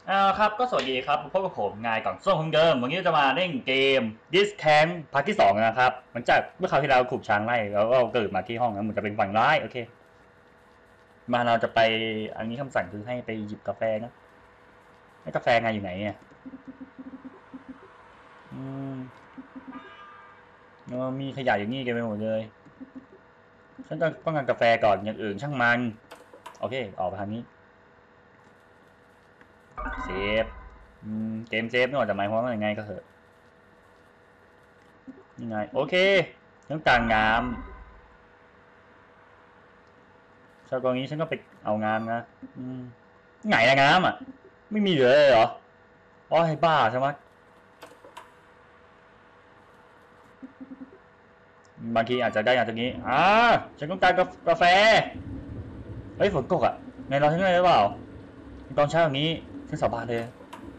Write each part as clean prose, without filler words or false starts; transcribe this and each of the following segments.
ครับก็สวัสดีครับพบกับผมนายกล่องส้มของเดิมวันนี้จะมาเล่นเกม This Camp พาร์ทที่2นะครับมันจากเมื่อคราวที่แล้วขุบช้างไล่แล้วก็เกิดมาที่ห้องนั้นมันจะเป็นฝั่งร้ายโอเคมาเราจะไปอันนี้คำสั่งคือให้ไปหยิบกาแฟนะให้กาแฟไงอยู่ไหนเนี่ยอืมมีขยะอย่างนี้กันไปหมดเลยฉันต้องการกาแฟก่อนอย่างอื่นช่างมันโอเคออกไปทางนี้เซฟเกมเซฟนี่หว่าจะหมายความว่ายังไงก็เถอะยังไงโอเคต้องการงาม ชาวกองนี้ฉันก็ไปเอางามนะไหนนะงามอ่ะไม่มีเหลือเลยเหรออ๋อให้บ้าใช่ไหมบางทีอาจจะได้อย่างตรงนี้ฉันต้องการกาแฟเฮ้ยฝนตกอ่ะในเราฉันได้หรือเปล่าตอนเช้าอย่างนี้ฉันสาบานเลย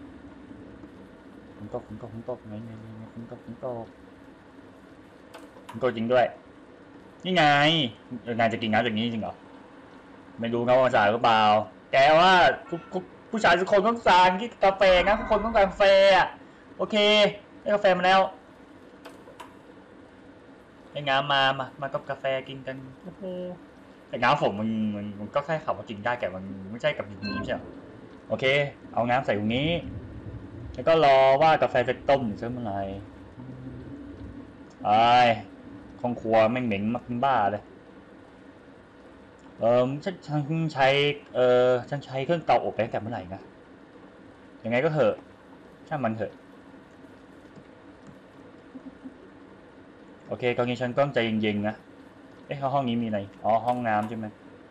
ฝนตกไงฝนตกจริงด้วยนี่ไงนายจะกินน้ำจากนี้จริงเหรอไม่รู้นะว่าจ่ายหรือเปล่าแกว่าทุกผู้ชายทุกคนต้องการกินกาแฟนะทุกคนต้องการกาแฟอ่ะโอเคได้กาแฟมาแล้วให้งามมากับกาแฟกินกันโอ้โหแต่น้ำผมมันก็แค่ขับมากินได้แต่มันไม่ใช่กับอย่างนี้ใช่ไหมโอเคเอาน้ำใส่ตรงนี้แล้วก็รอว่ากาแฟจะต้มหรือเมื่อไหร่ไอ้ห้องครัวแม่งเหม็นมากบ้าเลยฉันใช้ฉันใช้เครื่องเตาอบไปตั้งแต่เมื่อไหร่นะยังไงก็เถอะช่างมันเถอะโอเคตอนนี้ฉันต้องใจเย็นๆนะเอ๊ะห้องนี้มีอะไรอ๋อห้องน้ำใช่ไหม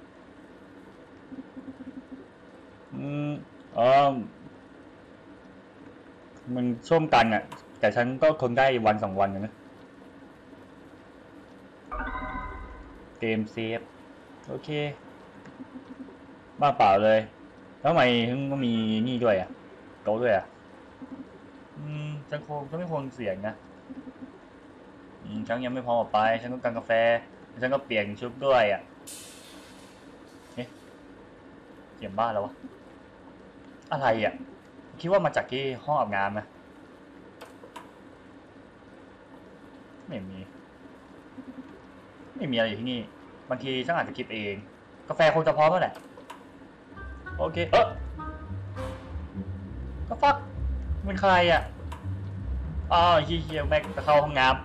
อืมอ๋อมันช่วมกันอ่ะแต่ฉันก็ทนได้วันสองวันนะเกมเซฟโอเคบ้าเปล่าเลยแล้วทำไมถึงก็มีนี่ด้วยอ่ะโต๊ะด้วยอ่ะฉันไม่ควรเสี่ยงนะฉันยังไม่พอไปฉันต้องการกาแฟฉันก็เปลี่ยนชุดด้วยอ่ะเอ๊ะเสียงบ้าแล้ววะอะไรอ่ะคิดว่ามาจากที่ห้องอาบน้ำนะไม่มีไม่มีอะไรอยู่ที่นี่บางทีฉันอาจจะคิดเองกาแฟคงจะพร้อมแล้วแหละโอเคก็ฟักเป็นใครอ่ะอ๋อเฮียแม็กจะเข้าห้องน้ำ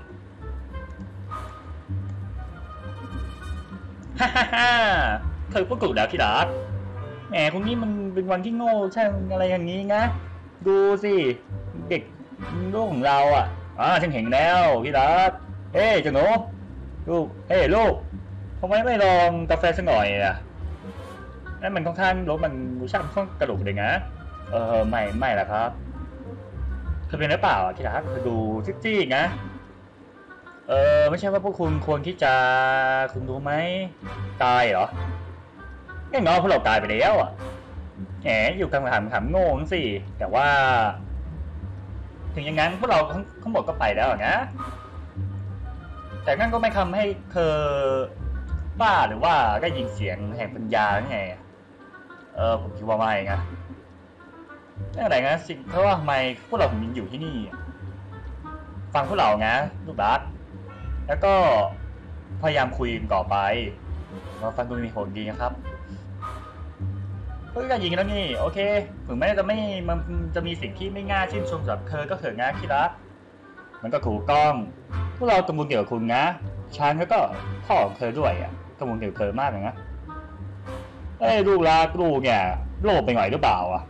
ฮ่าฮ่าฮ่าเธอก็กูดาวที่รักแหมคนนี้มันเป็นวันที่โง่ใช่อะไรอย่างนี้นะดูสิเด็กลูกของเราอ่ะฉันเห็นแล้วพี่รักเฮ้ยเจ้าหนูลูกเฮ้ยลูกทำไมไม่ลองกาแฟสักหน่อยอ่ะนั่นมันค่อนข้างรสมันรสชาติค่อนกระดูกเลยนะไม่ละครับเธอเป็นหรือเปล่าที่รักเธอดูจี้ๆนะไม่ใช่ว่าพวกคุณควรที่จะคุณรู้ไหมตายเหรอแน่นอนพวกเราตายไปแล้วอ่ะแหมอยู่คำถามโง่สิแต่ว่าถึงอย่างนั้นพวกเราทั้งหมดก็ไปแล้วนะแต่นั่นก็ไม่ทำให้เธอบ้าหรือว่าได้ยินเสียงแห่งปัญญาไงผมคิดว่าไม่นะนั่นอะไรนะสิ่งเพราะว่าทำไมพวกเราถึงอยู่ที่นี่ฟังพวกเรานะลูกรักแล้วก็พยายามคุยต่อไปเราฟังดูมีผลดีนะครับเพื่อจะยิงแล้วนี่โอเคถึงแม้จะไม่มันจะมีสิ่งที่ไม่ง่าชื่นชมสำหรับเธอก็เถอะนะคิรักมันก็ถูกต้องพวกเรากังวลเกี่ยวกับคุณนะฉันแล้วก็พ่อของเธอด้วยอ่ะกังวลเกี่ยวกับเธอมากเลยนะลูกรักลูกเนี่ยโลภไปหน่อยหรือเปล่าอ่ะ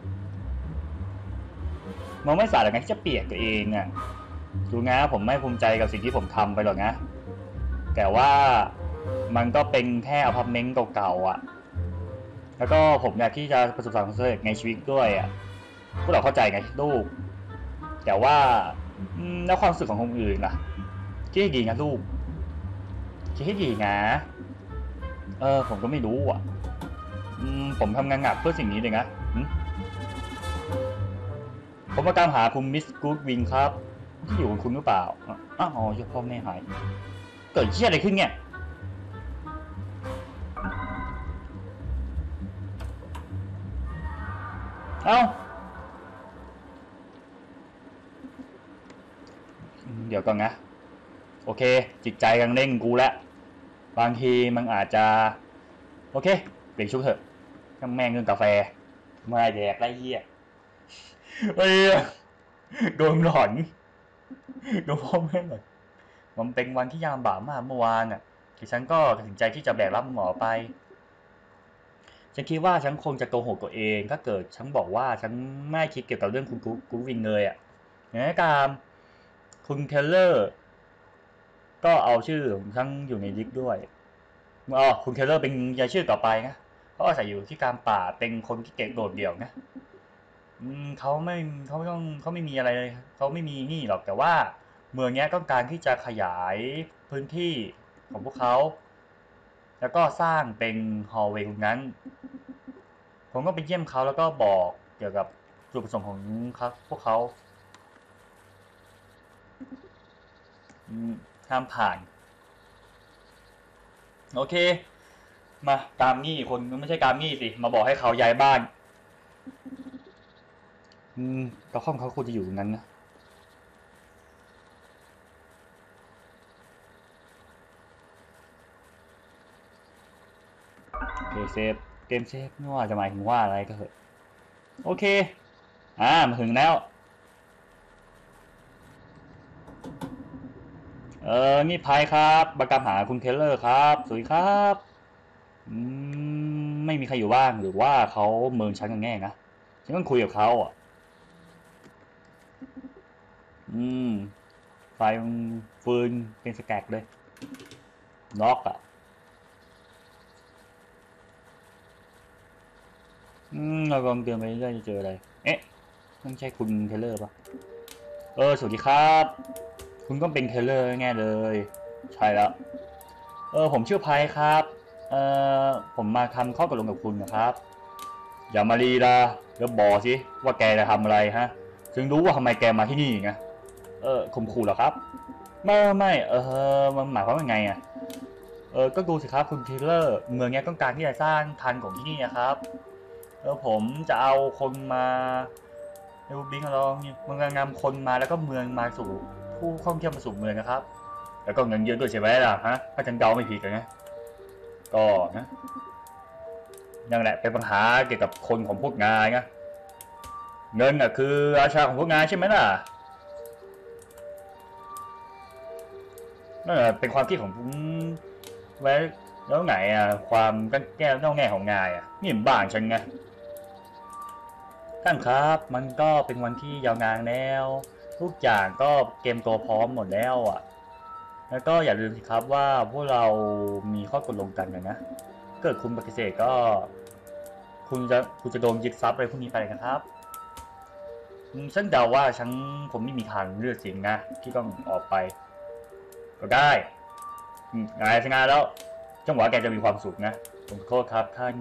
มันไม่สายหรอกนะที่จะเปลี่ยนตัวเองอ่ะดูนะผมไม่ภูมิใจกับสิ่งที่ผมทำไปหรอกนะแต่ว่ามันก็เป็นแค่อพาร์ตเมนต์เก่าๆอ่ะแล้วก็ผมอยากที่จะประสบความสำเร็จในชีวิตด้วยอ่ะพวกเราเข้าใจไงลูกแต่ว่าแล้วความรู้สึกของคนอื่นล่ะคิดให้ดีนะลูกคิดให้ดีนะผมก็ไม่รู้อ่ะผมทำงานหนักเพื่อสิ่งนี้เลยนะผมมาตามหาคุณมิสกูดวิงครับที่อยู่กับคุณหรือเปล่าอ๋อยกพ่อแม่หายเกิดเชี่ยอะไรขึ้นเนี่ยเอ้าเดี๋ยวก่อนนะโอเคจิตใจกำลังเร่งกูแล้วบางทีมันอาจจะโอเคเปลี่ยนชุดเถอะช่างแม่งเรื่องกาแฟมาแดกไรเหี้ยเฮ้ยโดนหลอนโดนพ่อแม่หลอนมันเป็นวันที่ยามบ่ามากเมื่อวานอ่ะที่ฉันก็ตัดสินใจที่จะแบกรับหมอไปฉันคิดว่าฉันคงจะโกหกตัวเองถ้าเกิดฉันบอกว่าฉันไม่คิดเกี่ยวกับเรื่องคุณกูวินเลยอ่ะอย่างนั้นการคุณเคลเลอร์ก็เอาชื่อของฉันอยู่ในลิสต์ด้วยคุณเคลเลอร์เป็นรายชื่อต่อไปนะเขาอาศัยอยู่ที่กลางป่าเป็นคนที่เก่งโดดเดี่ยวนะเขาไม่มีอะไรเลยเขาไม่มีนี่หรอกแต่ว่าเมืองนี้ต้องการที่จะขยายพื้นที่ของพวกเขาแล้วก็สร้างเป็นฮอลล์เวย์ตรงนั้นผมก็ไปเยี่ยมเขาแล้วก็บอกเกี่ยวกับจุดประสงค์ของพวกเขาห้ามผ่านโอเคมาตามนี่คนไม่ใช่ตามนี่สิมาบอกให้เขาย้ายบ้านกระท่อมเขาควรจะอยู่ตรงนั้นนะโอเคเซฟเกมเซฟไม่ว่าจะหมายถึงว่าอะไรก็เถอะโอเคมาถึงแล้วนี่ไพครับประกาศหาคุณเคลเลอร์ครับสวัสดีครับไม่มีใครอยู่บ้างหรือว่าเขาเมินฉันกันแน่นะฉันต้องคุยกับเขาอ่ะไฟฟืนเป็นสแกกเลยล็อกอ่ะเราลองเดินไปเรื่อยจะเจออะไรเอ๊ะไม่ใช่คุณเคลเลอร์ปะสวัสดีครับคุณก็เป็นเคลเลอร์แน่เลยใช่แล้วผมชื่อไพครับผมมาทำข้อตกลงกับคุณนะครับอย่ามาลีลาแล้วบอกสิว่าแกจะทำอะไรฮะถึงรู้ว่าทำไมแกมาที่นี่ไงข่มขู่เหรอครับไม่มันหมายความว่าไงอ่ะก็ดูสิครับคุณเคลเลอร์เมืองนี้ต้องการที่จะสร้างทันของที่นี่นะครับผมจะเอาคนมาบิงเราเมืองนำคนมาแล้วก็เมืองมาสู่ผู้ท่องเที่ยวมาสู่เมืองนะครับแล้วก็เงินเยอะด้วยใช่ไหมล่ะฮะถ้าฉันเดาไม่ผิดเลยนะก็นะนั่นแหละเป็นปัญหาเกี่ยวกับคนของพวกนายนะเงินคือราชาของพวกนายใช่ไหมล่ะนั่นเป็นความคิดของผมไว้แล้วไหนความกันแก้วนอกแง่ของนายนี่บ้านฉันไงท่านครับมันก็เป็นวันที่ยาวนานแล้วทุกอย่างก็เกมตัวพร้อมหมดแล้วแล้วก็อย่าลืมสิครับว่าพวกเรามีข้อตกลงกันนะเกิดคุณปฏิเสธก็คุณจะโดนยึดทรัพย์อะไรพวกนี้ไปนะครับฉันเดาว่าผมไม่มีทางเลือกสิ่งนะที่ต้องออกไปก็ได้งานงานแล้วจังหวะแกจะมีความสุขนะผมขอโทษครับท่าน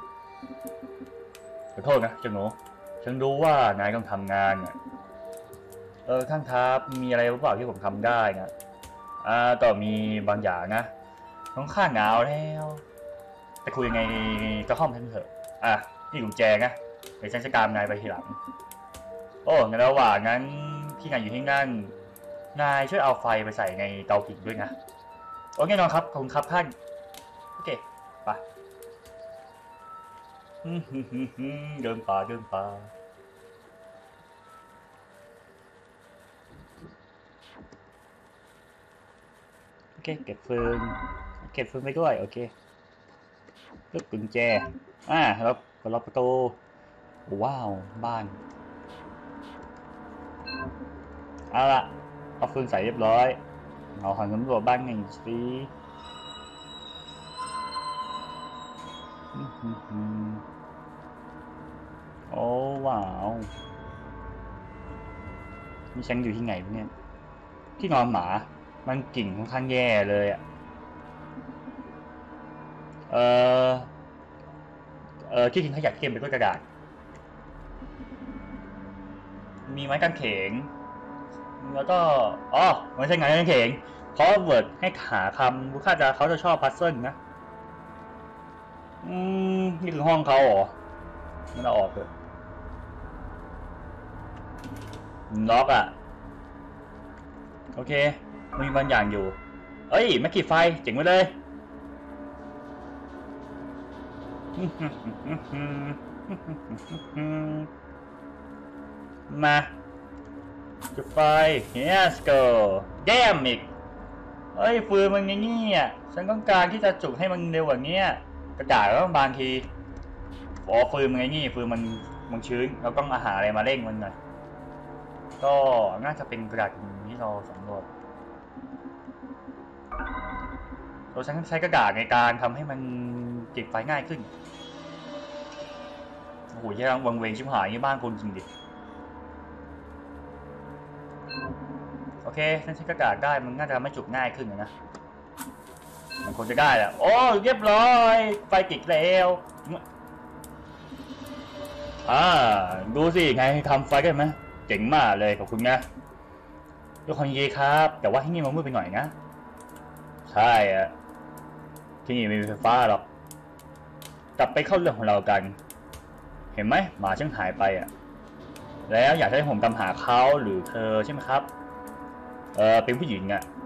ขอโทษนะเจ้าหนูฉันรู้ว่านายต้องทำงานท่านครับมีอะไรหรือเปล่าที่ผมทำได้นะต่อมีบางอย่างนะต้องข้าหนาวแล้วไปคุยยังไงก็ห้องฉันเถอะนี่กุญแจนะเดี๋ยวฉันจะตามนายไปทีหลังงั้นระหว่างนั้นที่นายอยู่ที่นั่นนายช่วยเอาไฟไปใส่ในเตาผิงด้วยนะแน่นอนครับขอบคุณครับท่านโอเคไปเดินป่าโอเคเก็บฟืนไปด้วยโอเคปึ๊บกุญแจแล้วก็ล็อกประตูว้าวบ้านเอาละเอาฟืนใส่เรียบร้อยเอาหันสำรวจบ้านหนึ่งสิโอ้ว้าวนี่ฉันอยู่ที่ไหนเนี่ยที่นอนหมามันกลิ่นค่อนข้างแย่เลยที่ทิ้งขยะเค็มไปด้วยกระดาษมีไม้กางเขนแล้วก็ไม่ใช่ไม้กางเขนเพราะเวิร์ดให้หาคำดูค่าเขาจะชอบพัซเซิลนะนี่คือห้องเขาเหรอมันเอาออกเลยล็อกโอเคมีบางอย่างอยู่เอ้ยแม็กกี้ไฟเจ๋งไปเลยมาจุดไฟ yes go แก้มอีกเอ้ยฟืนมันงี้อ่ะฉันต้องการที่จะจุดให้มันเร็วกว่านี้กระดาษแล้วบางทีฟืนมันงี้ฟืนมันชื้นเราต้องอาหารอะไรมาเร่งมันหน่อยก็น่าจะเป็นกระดาษที่เราสำรวจเราใช้กระดาษในการทำให้มันติดไฟง่ายขึ้นโอ้โหยังวังเวงชิบหายนี่บ้านคุณจริงดิโอเคฉันใช้กระดาษได้มันน่าจะไม่จุดง่ายขึ้นนะมันควรจะได้แหละโอ้เรียบร้อยไฟติดแล้วดูสิไงทำไฟได้ไหมเจ๋งมากเลยขอบคุณนะทุกคนยีครับแต่ว่าที่นี่มันมืดไปหน่อยนะใช่อะที่นี่ไม่มีไฟฟ้าหรอกกลับไปเข้าเรื่องของเรากันเห็นไหมหมาช่างหายไปแล้วอยากให้ผมตามหาเขาหรือเธอใช่ไหมครับเป็นผู้หญิง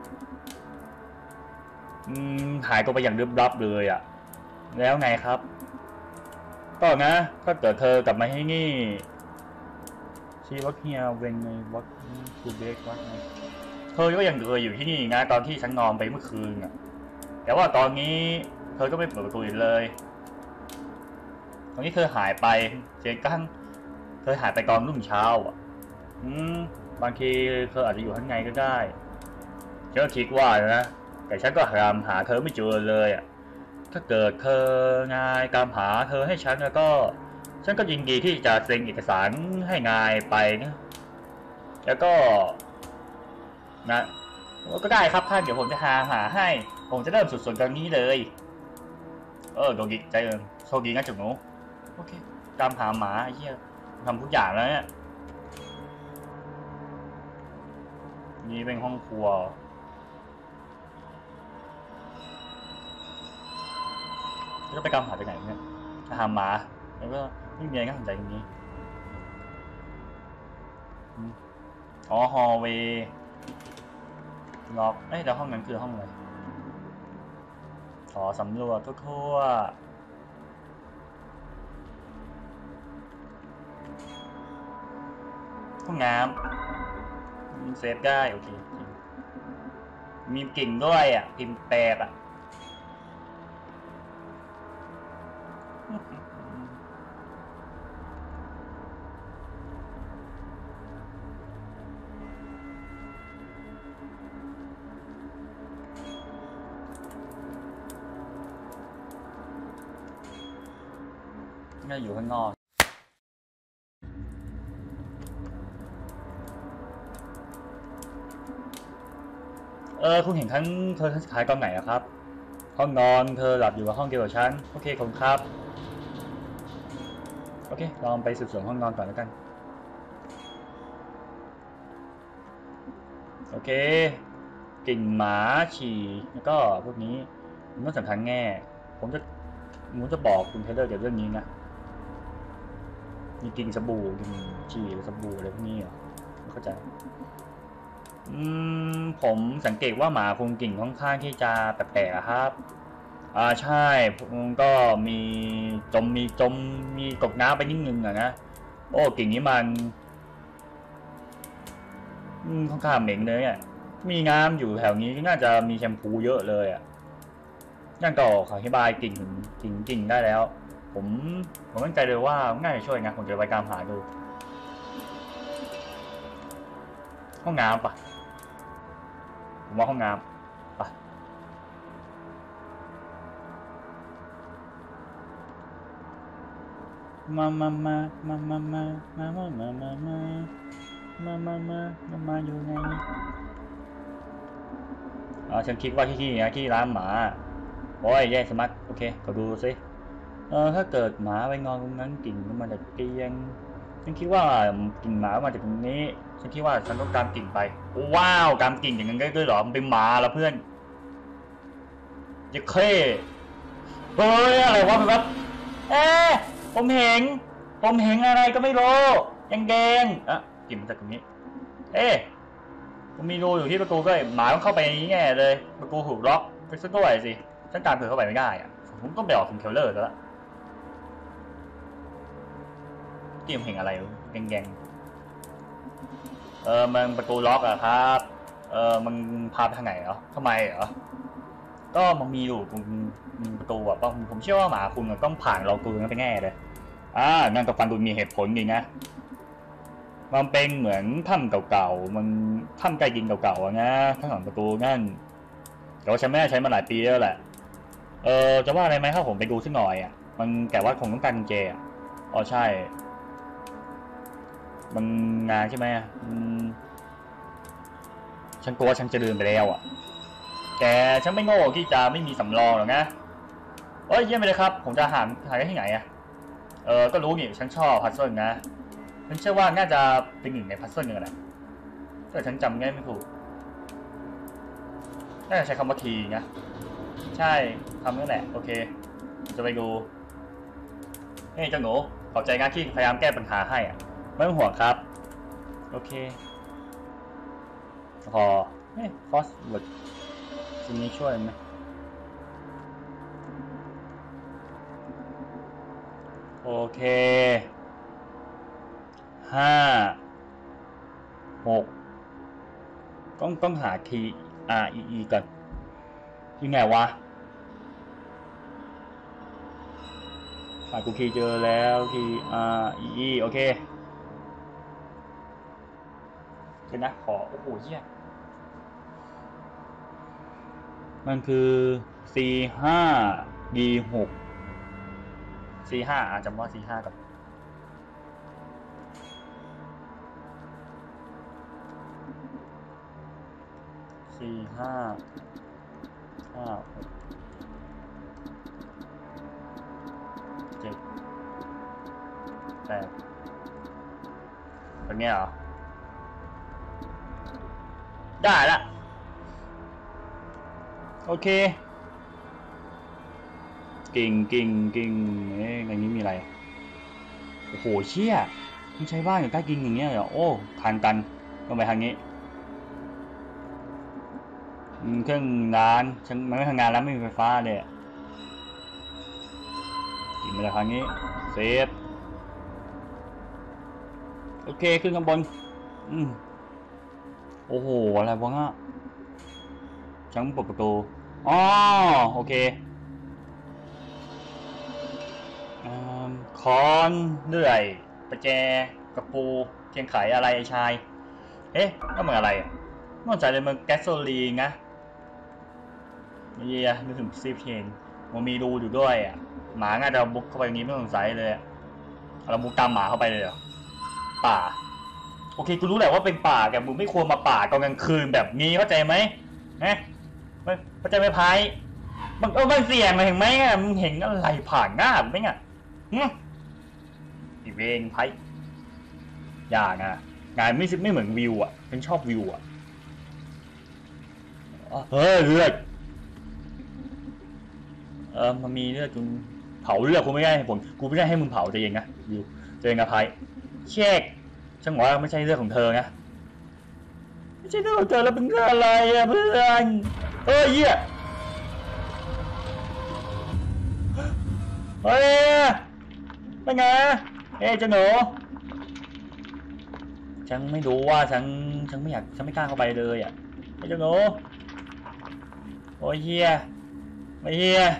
หายตัวไปอย่างลึกลับเลยแล้วไงครับก็นะถ้าเกิดเธอกลับมาให้นี่ชีวักเฮียเวงในวักคูเบกวักไงเธอก็ยังเคยอยู่ที่นี่นะตอนที่ฉันนอนไปเมื่อคืนแต่ว่าตอนนี้เธอก็ไม่เปิดประตูเลยตอนนี้เธอหายไปเสียงกั้งเธอหายไปตอนรุ่งเช้าบางทีเธออาจจะอยู่ข้างในก็ได้ฉันก็คิดว่านะแต่ฉันก็หาเธอไม่เจอเลยถ้าเกิดเธอนายตามหาเธอให้ฉันแล้วก็ฉันก็ยินดีที่จะเซ็นเอกสารให้นายไปนะแล้วก็นะก็ได้ครับท่านเดี๋ยวผมจะหาให้ผมจะเริ่มสุดๆตอนนี้เลยโดนดีใจโชคดีนะจุ๊หนูโอเคตามหาหมาไอ้เหี้ยทำทุกอย่างแล้วเนี่ยนี่เป็นห้องครัวจะไปกำหาไปไหนเนี่ยหาหมาแล้วก็ไม่มีอะไรน่าสนใจตรงนี้ฮอลเวย์ล็อกแต่ห้องนั้นคือห้องอะไรขอสำรวจทั่วห้องน้ำเซฟได้โอเคมีกิ่งด้วยพิมพ์แปลกน่าอยู่ข้างนอกคุณเห็นเธอขายตอนไหนครับห้องนอนเธอหลับอยู่กับห้องเดียวกับฉันโอเคขอบคุณครับโอเคลองไปสืบสวนห้องนอนก่อนแล้วกันโอเคกลิ่นหมาฉี่แล้วก็พวกนี้มันสำคัญแง่ผมจะบอกคุณเทเลอร์เกี่ยวกับเรื่องนี้นะมีกลิ่นสบู่กลิ่นฉี่หรือสบู่อะไรพวกนี้ไม่เข้าใจผมสังเกตว่าหมาคงกลิ่นค่อนข้างที่จะแปลกๆครับใช่ก็มีกบน้ำไปนิดนึงนะโอ้กลิ่นนี้มันค่อนข้างเหม็นเลยมีน้ำอยู่แถวนี้น่าจะมีแชมพูเยอะเลยนั่นก็ขออธิบายกลิ่นได้แล้วผมมั่นใจเลยว่าง่ายจะช่วยนะผมจะไปตามหาดูห้องน้ำปะผมว่าห้องน้ำปะมาอยู่ไงฉันคิดว่าที่ร้านหมาโอ้ยแย่สมัครโอเคขอดูซิถ้าเกิดหมาไปนอนตรงนั้นกลิ่นมันมาจากเตียงฉันคิดว่ากลิ่นหมามาจากตรงนี้ฉันคิดว่าฉันต้องการกลิ่นไปว้าวการกลิ่นอย่างนั้นด้วยเหรอมันเป็นหมาละเพื่อนจะเข้เฮ้ยอะไรวะแบบผมเห็นอะไรก็ไม่รู้แดงกลิ่นมาจากตรงนี้มีรูอยู่ที่ประตูก็หมาต้องเข้าไปอย่างนี้แน่เลยประตูถูกล็อกไปซะด้วยสิฉันการเผลอเข้าไปไม่ได้อะผมต้องไปออกคุณเคลเลอร์แล้วเกมเห็นอะไรแกงมันประตูล็อกอะครับมันพาไปทางไหนเหรอทำไมเหรอก็มันมีอยู่ตรงประตูอะผมเชื่อว่าหมาคุณต้องผ่านเราตูนั้นไปแน่เลยงั้นก็ฟังดูมีเหตุผลจริงนะมันเป็นเหมือนถ้ำเก่าๆมันถ้ำใกล้ดินเก่าๆนะข้างหลังประตูนั่นแต่ว่าฉันไม่ได้ใช้มาหลายปีแล้วแหละจะว่าอะไรไหมถ้าผมไปดูสักหน่อยอ่ะมันแต่ว่าคงต้องการกุญแจอ๋อใช่มันงานใช่ไหมฉันกลัวฉันจะลืมไปแล้วอ่ะแต่ฉันไม่โง่ที่จะไม่มีสำรองหรอกนะเยี่ยมไปเลยครับผมจะหาได้ที่ไหนอ่ะก็รู้นี่ฉันชอบพัซเซิลนะฉันเชื่อว่าน่าจะเป็นหนึ่งในพัซเซิลนึงแหละแต่ฉันจำง่ายไม่ถูกน่าจะใช้คำว่าคีย์นะใช่คำนี้แหละโอเคจะไปดูเฮ้ยเจ้าหนูขอบใจงานที่พยายามแก้ปัญหาให้อ่ะไม่ต้องห่วงครับโอเคพอฟอสเวิร์ดสิ่งนี้ช่วยไหมโอเค5 6ต้องหาคีย์ REE ก่อนยังไงวะหากูคีย์เจอแล้วคีย์ REE โอเคเดี๋ยวนะขอโอ้โหเหี้ยมันคือ C5 D6 C5 จำว่า C5 กับ4 5 5 6 7 8แบบนี้เหรอได้ละโอเคกิ่งในนี้มีอะไรโอ้โหเชี่ยมันใช้บ้านอยู่ใต้กิ่งอย่างเงี้ยเหรอโอ้ทางตันต้องไปทางนี้เครื่องงานมันไม่ทำงานแล้วไม่มีไฟฟ้าเลยกิ่งมาจากทางนี้เซฟโอเคขึ้นข้างบนโอ้โหอะไรวะเนี่ยฉันเปิดประตูอ๋อโอเคค้อนเลื่อยประแจกระปูเทียนไขอะไรชายก็เหมือนอะไรนอกจากเลยมันแก๊สโซลีนนะนี่นึกถึงซีเพนมันมีรูอยู่ด้วยอ่ะหมาง่าจะบุกเข้าไปอย่างนี้ไม่สงสัยเลยเราบุกตามหมาเข้าไปเลยเหรอป่าโอเคกูรู้แหละว่าเป็นป่าแต่มึงไม่ควรมาป่าตอนกลางคืนแบบนี้เข้าใจไหมเข้าใจไหมพายมันเสี่ยงเห็นไหมมึงเห็นอะไรผ่านหน้าไหมเนี่ยอีเวนไพ่อย่านะงานไม่เหมือนวิวอ่ะเป็นชอบวิวอ่ะเลือดมันมีเลือดคุณเผาเลือดกูไม่ได้กูไม่ได้ให้มึงเผาใจเย็นนะวิวใจเย็นนะไพ่เช็คช่างว่าไม่ใช่เลือดของเธอนะไม่ใช่เลือดของเธอแล้วเป็นเลือดอะไรอ่ะเพื่อนเหี้ยเป็นไงเจ้าหนูฉันไม่รู้ว่าฉันไม่อยากฉันไม่กล้าเข้าไปเลยอ่ะเจ้าหนูโอ้ยเฮียไม่เฮีย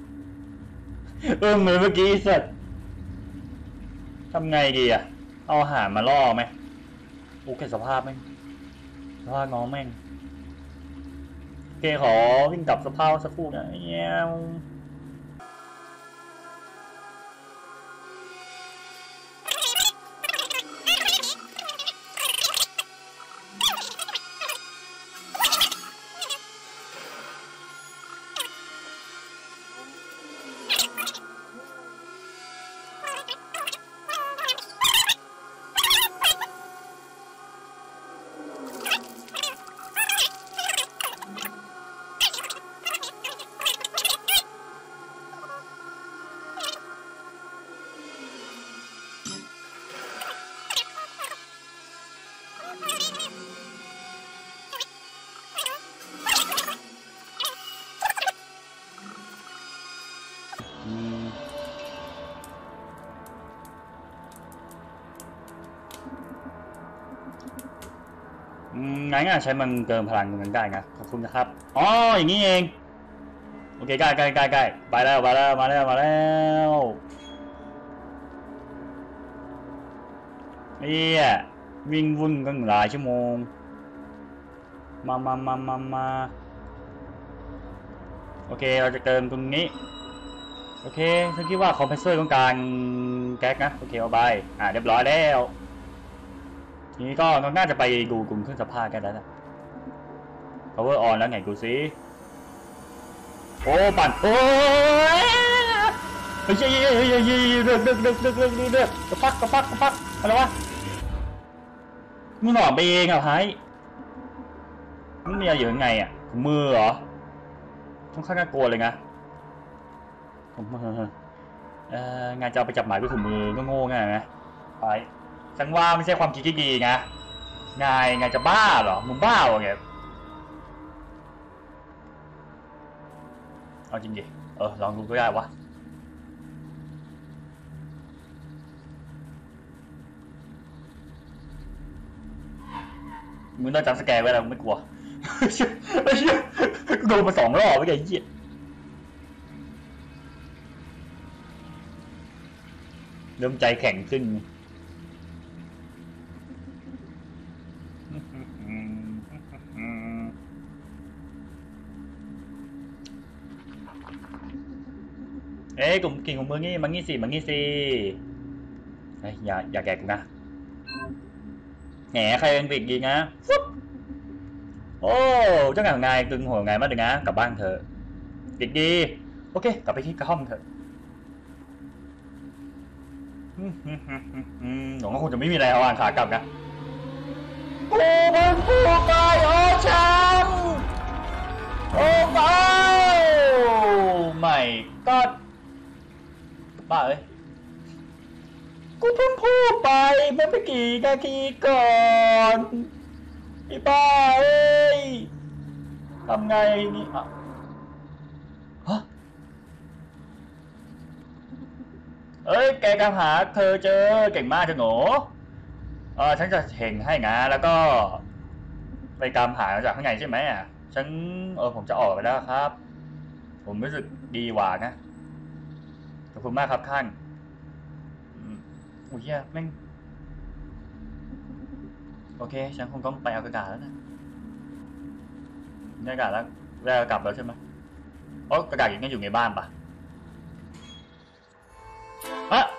เหมือนเมื่อกี้สัตว์ทำไงดีอ่ะเอาอาหารมาล่อไหมโอเคสภาพแม่งสภาพน้องแม่งโอเคขอวิ่งกลับสภาพสักครู่นะเงี้ยอืมงั้นใช้มันเติมพลังมันได้นะขอบคุณนะครับอ๋ออย่างนี้เองโอเคใกล้ไปแล้วมาแล้วนี่วิ่งวุ่นกันหลายชั่วโมงมาโอเคเราจะเติมตรงนี้โอเคฉันคิดว่าคอมเพรสเซอร์ต้องการแก๊สนะโอเคเอาไปเรียบร้อยแล้วทีนี้ก็น่าจะไปดูกลุ่มเครื่องซักผ้ากันแล้วนะ power on แล้วไงกูซิโอ้ปั่นโอ้ยเฮ้ยเดือดกระปักอะไรวะมึงหลอกไปเองอ่ะไฮมันมีอะไรอยู่ยังไงอ่ะมือเหรอค่อนข้างน่ากลัวเลยนะผมงานจะเอาไปจับหมายด้วยถุงมือก็โง่ง่ายนะไปฉันว่าไม่ใช่ความคิดที่ดีนะงานจะบ้าเหรอมึงบ้าเหรอไงเอาจริงดิลองดูก็ได้วะมึงต้องจำสแกนไว้แล้วไม่กลัวไอ้เหี้ยโดนมา2 รอบไอ้เหี้ยเริ่มใจแข็งขึ้นกลุ่มกิ่งของมึงนี่มันงี้สิอย่าแกกูนะแหมใครเป็นปิดยิงนะโอ้เจ้าหนายตึงหัวไงมาดึงนะกลับบ้านเถอะเด็กดีโอเคกลับไปที่กระท่อมเถอะหลวงก็คงจะไม่มีอะไรเอาอ่านขากลับนะกูเป็นผู้ตายโอ้ช้ำโอ้ไปไม่ก็บ้าเอ้ยกูเพิ่งพูดไปเมื่อไม่กี่นาทีก่อนไอ้บ้าเอ้ยทำไงนี่ฮะแกกำหาเธอเจอเก่งมากเจ้าหนูฉันจะเห็นให้นะแล้วก็ไปตามหาจากข้างในใช่ไหมฉันผมจะออกไปแล้วครับผมรู้สึกดีหว่านะขอบคุณมากครับท่านอุ้ยเฮียแม่งโอเคฉันคงต้องไปเอากระดาษแล้วนะได้กระดาษแล้วกลับแล้วใช่ไหมกระดาษยังอยู่ในบ้านปะฮะ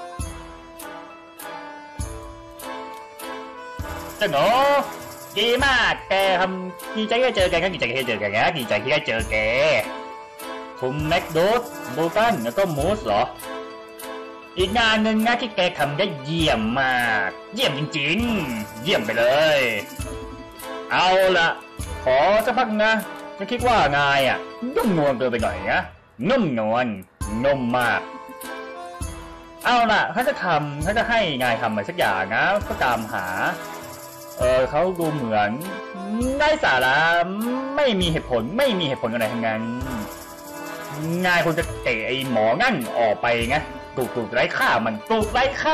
เจ้าหนูดีมากแกทำดีใจที่ได้เจอแกก็ดีใจที่ได้เจอแกนะดีใจที่ได้เจอแกคุณแม็กโดสโบกันแล้วก็มูสเหรออีกงานหนึ่งนะที่แกทำได้เยี่ยมมากเยี่ยมจริงๆเยี่ยมไปเลยเอาละขอสักพักนะฉันคิดว่านายนุ่มนวลเกินไปหน่อยนะนุ่มนวลนุ่มมากเอาล่ะเขาจะให้นายทำอะไรสักอย่างนะก็ตามหาเขาดูเหมือนได้สาระไม่มีเหตุผลอะไรทั้งนั้นนายควรจะเตะไอ้หมองั้นออกไปไงตูดไร้ค่ามันตูดไร้ค่า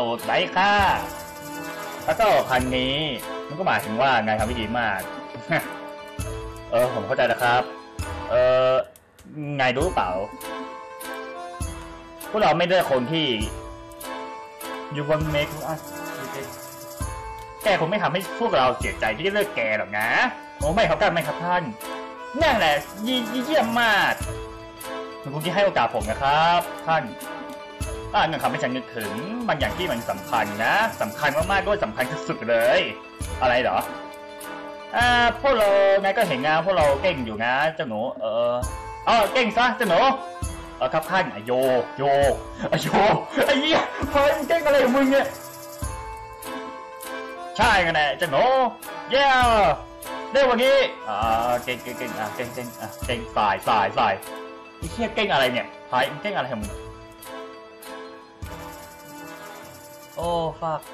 แล้วก็พันนี้มันก็หมายถึงว่านายทำได้ดีมากผมเข้าใจนะครับนายรู้เปล่าพวกเราไม่ได้คนที่อยู่บนเมฆแกคงไม่ทำให้พวกเราเสียใจที่ได้เลิกแกหรอกนะโอ้ไม่ครับท่านนั่นแหละเยี่ยมมากคุณที่ให้โอกาสผมนะครับท่านนั่นทำให้ฉันนึกถึงบางอย่างที่มันสำคัญนะสำคัญมากๆด้วยสำคัญที่สุดเลยอะไรเหรอพวกเราไงก็เห็นงานพวกเราเก่งอยู่นะเจ้าหนูเก่งซะเจ้าหนูครับท่านโยไอ้เหี้ยเฮ้ยเก่งอะไรของมึงเนี่ยใช่กันแน่เจ้าหนูเย้เรื่องวันนี้เก่งสายไอ้เหี้ยเก่งอะไรเนี่ยไอ้เก่งอะไรของมึงโอ้ฟัก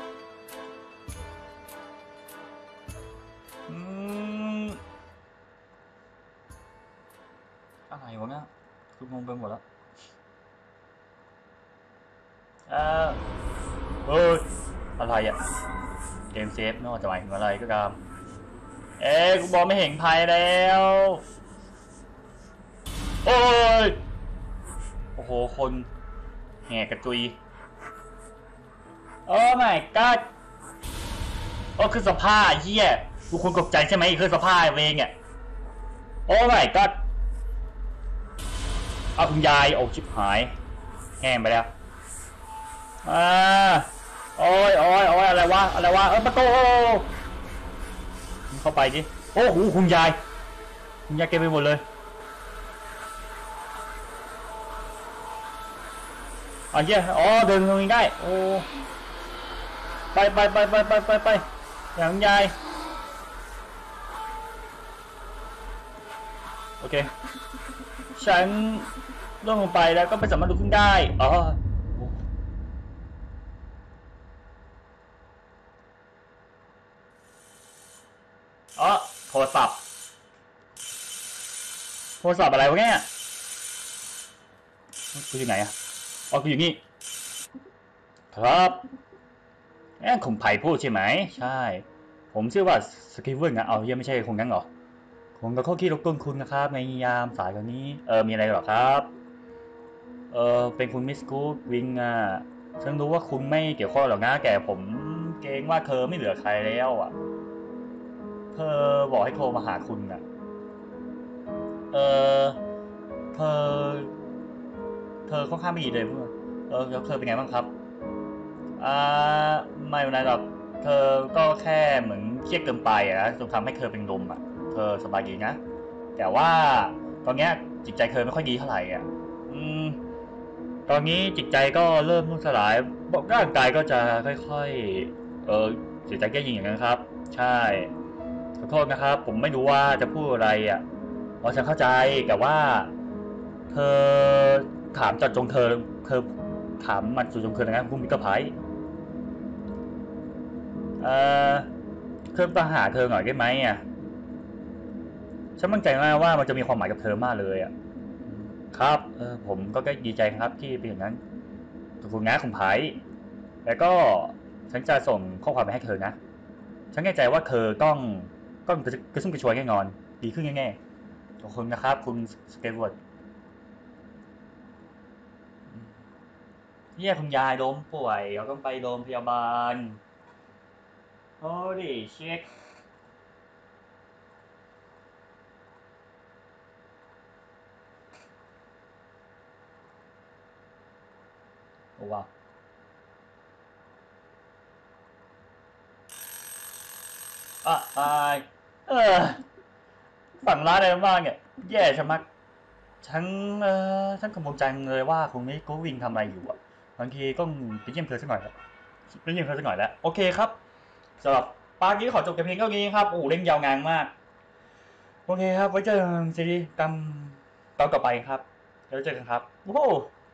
อะไรวะเนี่ยคืองงไปหมดแล้วเออเฮ้ยอะไรอ่ะเกมเซฟนอกจะหมายถึงอะไรก็ตามกูบอกไม่เห็นภัยแล้วโอ้ยโอ้โหคนแห่กระจุยโอ้ my god โอ้คือสภาพเฮียกูคนตกใจใช่ไหมคือสภาพเองอ่ะโอ้ my god เอาคุณยายโอ้ชิบหายแห้งไปแล้วโอ้ยอะไรวะประตูเข้าไปดิโอ้โหคุณยายเก็บไปหมดเลยเหี้ยเดินตรงนี้ได้โอ้ไปอย่างยายโอเคฉันล่วงลงไปแล้วก็ไม่สามารถลุกขึ้นได้โทรศัพท์อะไรวะเนี่ยกูอยู่ไหนกูอยู่นี่ครับคงไผ่พูดใช่ไหมใช่ผมชื่อว่าสกีเวิร์นนะยังไม่ใช่คงงั้นหรอผมก็ข้อคิดรบกวนคุณนะครับในยามสายวันนี้มีอะไรหรอครับเป็นคุณมิสกูดวิงฉันรู้ว่าคุณไม่เกี่ยวข้องหรอกนะแกผมเกรงว่าเธอไม่เหลือใครแล้วเธอบอกให้โทรมาหาคุณเธอค่อนข้างไม่ดีเลยเพื่อนแล้วเธอเป็นไงบ้างครับไม่เป็นไรหรอกเธอก็แค่เหมือนเครียดเกินไปนะจนทำให้เธอเป็นลมเธอสบายดีนะแต่ว่าตอนนี้จิตใจเธอไม่ค่อยดีเท่าไหร่ตอนนี้จิตใจก็เริ่มนุ่มสลายร่างกายก็จะค่อยๆเสียใจแย่ยิ่งอย่างนั้นครับใช่ขอโทษนะครับผมไม่รู้ว่าจะพูดอะไรฉันเข้าใจแต่ว่าเธอถามจัดจงเธอถามมันจุดจงเธอนะครับคุณมิตรไพร์เพิ่มปัญหาเธอหน่อยได้ไหมฉันมั่นใจมากว่ามันจะมีความหมายกับเธอมากเลยครับผมก็ดีใจครับที่เป็นอย่างนั้นขอบคุณนะคุณไผ่แล้วก็ฉันจะส่งข้อความไปให้เธอนะฉันแน่ใจว่าเธอต้องกระชุ่มกระชวยแน่นอนดีขึ้นแน่ๆขอบคุณนะครับคุณสเกตเวิร์ดเนี่ยคุณยายล้มป่วยเราต้องไปโรงพยาบาลโอ้ดิเช็คโอ้ว้าวตายเออฝั่งร้านอะไรบ้างเนี่ยแย่ชะมัด ฉันฉันกังวลใจเลยว่าคุณมิโกวิงทำอะไรอยู่บางทีก็ไปเยี่ยมเธอสักหน่อยแล้วโอเคครับสำหรับปาร์กี้ขอจบแต่เพียงเท่านี้ครับโอ้เล่นยาวนานมากโอเคครับไว้เจอกันซีรีส์ตอนต่อไปครับแล้วเจอกันครับโอ้